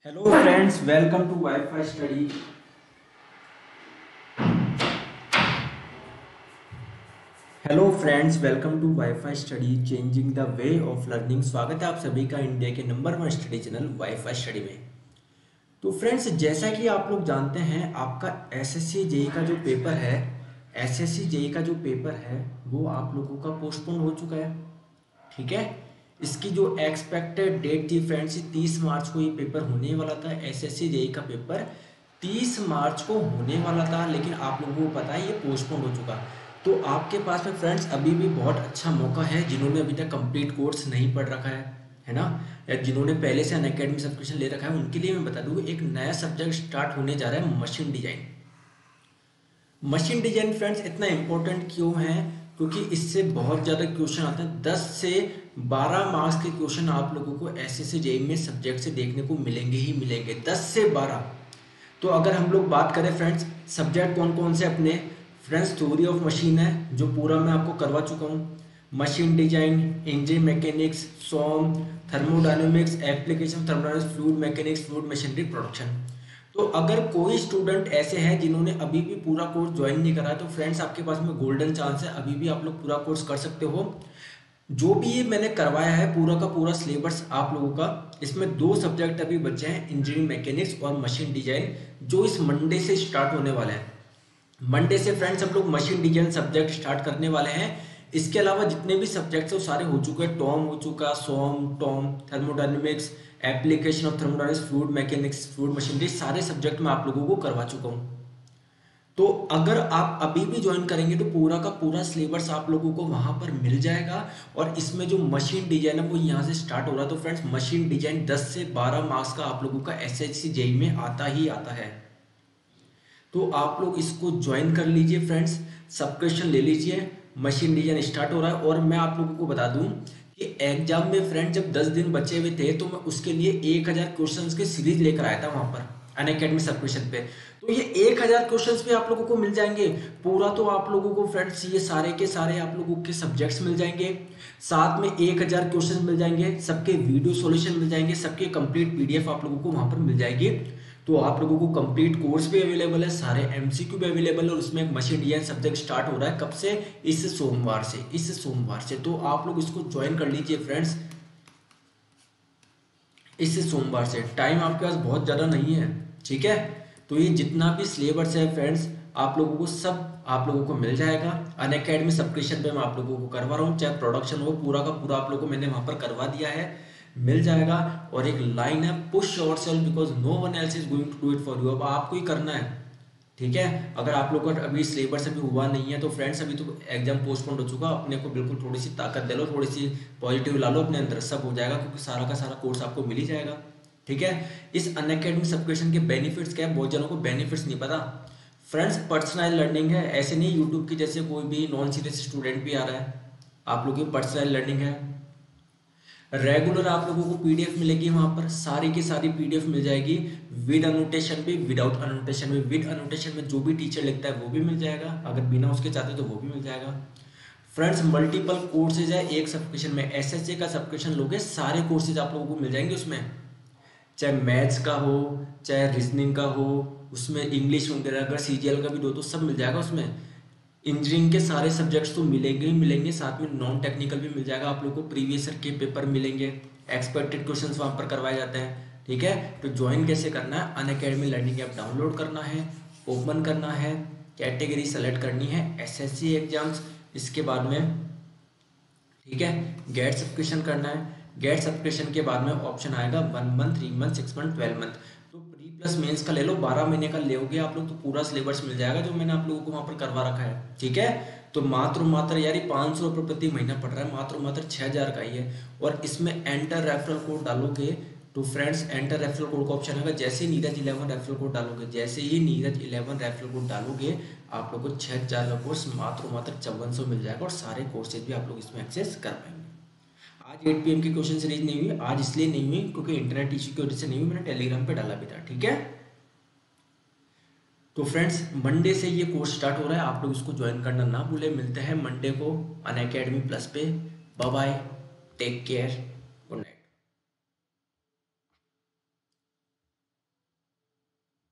Hello friends, welcome to WiFi study. Hello friends, welcome to WiFi study changing the way of learning. स्वागत है आप सभी का India के number 1 study channel WiFi study में। तो फ्रेंड्स, जैसा कि आप लोग जानते हैं, आपका एसएससी जेई का जो पेपर है, एसएससी जेई का जो पेपर है वो आप लोगों का पोस्टपोन हो चुका है। ठीक है, इसकी जो एक्सपेक्टेड डेट थी फ्रेंड्स, 30 मार्च को ये पेपर होने वाला था। एसएससी जेई का पेपर 30 मार्च को होने वाला था, लेकिन आप लोगों को पता है ये पोस्टपोन हो चुका। तो आपके पास में फ्रेंड्स अभी भी बहुत अच्छा मौका है, जिन्होंने अभी तक कंप्लीट कोर्स नहीं पढ़ रखा है ना, या जिन्होंने पहले से अनअकैडमी सब्सक्रिप्शन ले रखा है, उनके लिए मैं बता दूं एक नया सब्जेक्ट स्टार्ट होने जा रहा है, machine design. Machine design friends इतना इंपॉर्टेंट क्यों है? क्योंकि इससे बहुत ज़्यादा क्वेश्चन आते हैं। 10 से 12 मार्क्स के क्वेश्चन आप लोगों को एसएससी जेईई में सब्जेक्ट से देखने को मिलेंगे ही मिलेंगे, 10 से 12। तो अगर हम लोग बात करें फ्रेंड्स, सब्जेक्ट कौन कौन से अपने, फ्रेंड्स थ्योरी ऑफ मशीन है जो पूरा मैं आपको करवा चुका हूँ, machine design, engine mechanics, SOM, thermodynamics, application thermodynamics, fluid mechanics, fluid machinery production. तो अगर कोई स्टूडेंट ऐसे हैं जिन्होंने अभी भी पूरा कोर्स ज्वाइन नहीं करा, तो फ्रेंड्स आपके पास में गोल्डन चांस है, अभी भी आप लोग पूरा कोर्स कर सकते हो। जो भी ये मैंने करवाया है पूरा का पूरा सिलेबस आप लोगों का, इसमें 2 सब्जेक्ट अभी बचे हैं, इंजीनियरिंग मैकेनिक्स और मशीन डिजाइन, जो इस मंडे से स्टार्ट होने वाले हैं। मंडे से फ्रेंड्स हम लोग मशीन डिजाइन सब्जेक्ट स्टार्ट करने वाले हैं। इसके अलावा जितने भी सब्जेक्ट्स हैं वो सारे हो चुके हैं, टॉम हो चुका, SOM, TOM, thermodynamics, application of thermodynamics, fluid mechanics, fluid machinery, सारे सब्जेक्ट मैं आप लोगों को करवा चुका हूँ। तो अगर आप अभी भी ज्वाइन करेंगे तो पूरा का पूरा सिलेबस आप लोगों को वहां पर मिल जाएगा। और इसमें जो मशीन डिजाइन है वो यहाँ से स्टार्ट हो रहा है। तो फ्रेंड्स मशीन डिजाइन 10 से 12 मार्क्स का आप लोगों का एसएससी जेईई में आता ही आता है। तो आप लोग इसको ज्वाइन कर लीजिए फ्रेंड्स, सब्सक्रिप्शन ले लीजिए, मशीन डिजाइन स्टार्ट हो रहा है। और मैं आप लोगों को बता दूं कि एग्जाम में फ्रेंड जब 10 दिन बचे हुए थे तो मैं उसके लिए 1000 क्वेश्चंस की सीरीज लेकर आया था वहां पर अनअकैडमी सब्सक्रिप्शन पे। तो ये 1000 क्वेश्चंस भी आप लोगों को मिल जाएंगे पूरा। तो आप लोगों को फ्रेंड्स ये सारे के सारे आप लोगों के सब्जेक्ट्स मिल जाएंगे, साथ में 1000 क्वेश्चन मिल जाएंगे, सबके वीडियो सॉल्यूशन मिल जाएंगे, सबके कंप्लीट पीडीएफ आप लोगों को वहां पर मिल जाएगी। तो आप लोगों को कंप्लीट कोर्स भी अवेलेबल है, सारे एमसीक्यू भी अवेलेबल है। और उसमें एक मशीन डिजाइन सब्जेक्ट स्टार्ट हो रहा है, कब से? इस सोमवार से, इस सोमवार से। तो आप लोग इसको ज्वाइन कर लीजिए फ्रेंड्स, इस सोमवार से। टाइम आपके पास बहुत ज़्यादा नहीं है, ठीक है। तो ये जितना भी सिलेबस है फ्रेंड्स आप लोगों को सब आप लोगों को मिल जाएगा। अनअकैडमी सब्सक्रिप्शन पे मैं आप लोगों को करवा रहा हूँ, चाहे प्रोडक्शन हो, पूरा का पूरा आप लोगों को मैंने वहाँ पर करवा दिया है, मिल जाएगा। और एक लाइन है, push yourself because no one else is going to do it for you. अब आपको ही करना है, ठीक है। अगर आप लोग का अभी सिलेबस अभी हुआ नहीं है तो फ्रेंड्स अभी तो एग्जाम पोस्टपोन हो चुका, अपने को बिल्कुल थोड़ी सी ताकत दे लो, थोड़ी सी पॉजिटिव ला लो अपने अंदर, सब हो जाएगा, क्योंकि सारा का सारा कोर्स आपको मिल ही जाएगा, ठीक है। इस अनअकैडमी सब्सक्रिप्शन के बेनिफिट्स क्या है? बहुत जनों को बेनिफिट्स नहीं पता फ्रेंड्स। पर्सनल लर्निंग है, ऐसे नहीं यूट्यूब की जैसे कोई भी नॉन सीरियस स्टूडेंट भी आ रहा है, आप लोगों की पर्सनल लर्निंग है। रेगुलर आप लोगों को पीडीएफ मिलेगी वहां पर, सारी की सारी पीडीएफ मिल जाएगी, विद अनोटेशन भी, विदाउट अनोटेशन भी। विद अनोटेशन में जो भी टीचर लिखता है वो भी मिल जाएगा, अगर बिना उसके चाहते तो वो भी मिल जाएगा। फ्रेंड्स मल्टीपल कोर्सेज है एक सब्सक्रिप्शन में, एसएससी का सब्सक्रिप्शन लोगे सारे कोर्सेज आप लोगों को मिल जाएंगे उसमें, चाहे मैथ्स का हो, चाहे रीजनिंग का हो, उसमें इंग्लिश वगैरह अगर सीजीएल का भी दो तो सब मिल जाएगा उसमें। इंजीनियरिंग के सारे सब्जेक्ट्स तो मिलेंगे ही मिलेंगे, साथ में नॉन टेक्निकल भी मिल जाएगा आप लोगों को, प्रीवियस ईयर के पेपर मिलेंगे, एक्सपेक्टेड क्वेश्चंस वहाँ पर करवाए जाते हैं, ठीक है। तो ज्वाइन कैसे करना है? अनअकैडमी लर्निंग ऐप डाउनलोड करना है, ओपन करना है, कैटेगरी सेलेक्ट करनी है एसएससी एग्जाम्स, इसके बाद में, ठीक है, गेट सब्सक्रिप्शन करना है। गेट सब्सक्रिप्शन के बाद में ऑप्शन आएगा 1 मंथ, 3 मंथ, 6 मंथ, 12 मंथ। तो प्री प्लस मेंस का ले लो, 12 महीने का लोगे आप लोग तो पूरा सिलेबस मिल जाएगा जो मैंने आप लोगों को वहां पर करवा रखा है, ठीक है। तो मात्र यार 500 रुपये प्रति महीना पड़ रहा है, मात्र 6000 का ही है। और इसमें एंटर रेफरल कोड डालोगे तो फ्रेंड्स एंटर रेफरल कोड का ऑप्शन आएगा, जैसे ही नीरज 11 रेफरल कोड डालोगे, जैसे ही नीरज 11 रेफरल कोड डालोगे आप लोग को 6000 का कोर्स मात्र 5400 मिल जाएगा, और सारे कोर्सेज भी आप लोग इसमें एक्सेस कर पाएंगे। आज 8 PM की क्वेश्चन सीरीज नहीं हुई, आज इसलिए नहीं हुई क्योंकि इंटरनेट इशू की वजह से नहीं हुई, मैंने टेलीग्राम पे डाला भी था, ठीक है। तो फ्रेंड्स मंडे से ये कोर्स स्टार्ट हो रहा है, आप लोग इसको ज्वाइन करना ना भूले। मिलते हैं मंडे को अनअकैडमी प्लस पे। Bye bye, take care.